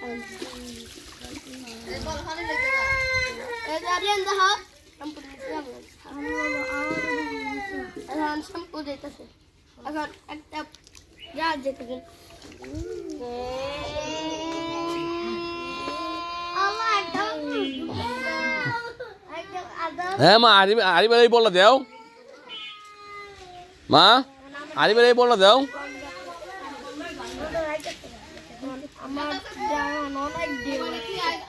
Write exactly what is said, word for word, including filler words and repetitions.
shampoo দিতেছে এখন একটা যা যেতে হ্যাঁ মা আরি আরিবার এই বললা দেও মা আরিবার এই বললা দেও আমার অনেক